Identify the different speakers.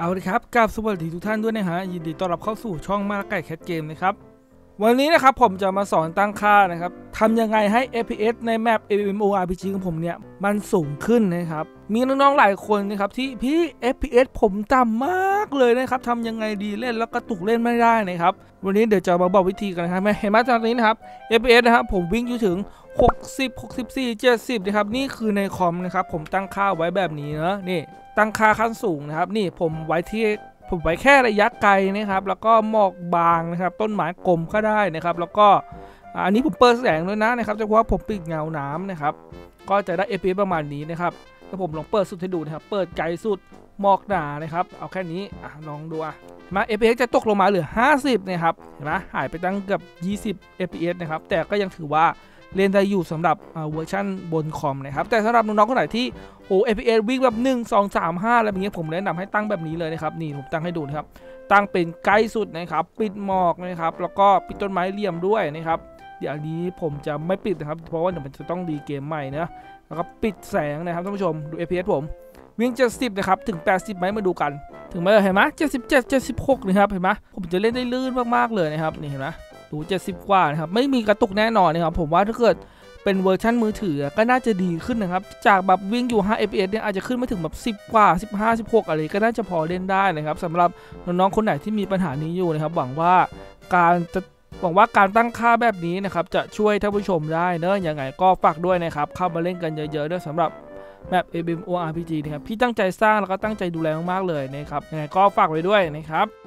Speaker 1: เอาเลยครับกับสวัสดีทุกท่านด้วยนะฮะยินดีต้อนรับเข้าสู่ช่องมาไก่แคทเกมนะครับวันนี้นะครับผมจะมาสอนตั้งค่านะครับทำยังไงให้ FPS ในแมป MMORPG ของผมเนี่ยมันสูงขึ้นนะครับมีน้องๆหลายคนนะครับที่พี่ FPS ผมต่ำมากเลยนะครับทำยังไงดีเล่นแล้วกระตุกเล่นไม่ได้นะครับวันนี้เดี๋ยวจะมาบอกวิธีกันนะครับเห็นไหมตอนนี้นะครับ FPS นะครับผมวิ่งอยู่ถึง60 64 70นะครับนี่คือในคอมนะครับผมตั้งค่าไว้แบบนี้นะนี่ตั้งค่าขั้นสูงนะครับนี่ผมไว้แค่ระยะไกลนะครับแล้วก็หมอกบางนะครับต้นไม้กลมก็ได้นะครับแล้วก็อันนี้ผมเปิดแสงด้วยนะครับเฉพาะผมปิดเงาน้ำนะครับก็จะได้ FPS ประมาณนี้นะครับถ้าผมลองเปิดสุดให้ดูนะครับเปิดไกลสุดหมอกหนานะครับเอาแค่นี้ลองดูมา FPS จะตกลงมาเหลือ50นะครับเห็นไหมหายไปตั้งเกือบ20 FPS นะครับแต่ก็ยังถือว่าเล่นได้อยู่สำหรับเวอร์ชันบนคอมนะครับแต่สำหรับน้องๆคนไหนที่FPS วิ่งแบบ1 2 3 5อะไรแบบนี้ผมแนะนำให้ตั้งแบบนี้เลยนะครับนี่ผมตั้งให้ดูนะครับตั้งเป็นใกล้สุดนะครับปิดหมอกนะครับแล้วก็ปิดต้นไม้เหลี่ยมด้วยนะครับเดี๋ยวอันนี้ผมจะไม่ปิดนะครับเพราะว่าเดี๋ยวมันจะต้องดีเกมใหม่นะแล้วก็ปิดแสงนะครับท่านผู้ชมดู FPS ผมวิ่ง70นะครับถึง80ไหมมาดูกันถึงไหมเห็นไหม77 76นะครับเห็นไหมผมจะเล่นได้ลื่นมากๆเลยนะครับนี่เห็นไหมดู70กว่านะครับไม่มีกระตุกแน่นอนนะครับผมว่าถ้าเกิดเป็นเวอร์ชันมือถือก็น่าจะดีขึ้นนะครับจากแบบวิ่งอยู่5 fps เนี่ยอาจจะขึ้นมาถึงแบบ10กว่า15 16อะไรก็น่าจะพอเล่นได้นะครับสำหรับน้องๆคนไหนที่มีปัญหานี้อยู่นะครับหวังว่าการตั้งค่าแบบนี้นะครับจะช่วยท่านผู้ชมได้เนอะยังไงก็ฝากด้วยนะครับเข้ามาเล่นกันเยอะๆด้วยสำหรับแบบ MMORPG นะครับพี่ตั้งใจสร้างแล้วก็ตั้งใจดูแลมากๆเลยนะครับยังไงก็ฝากไว้ด้วยนะครับ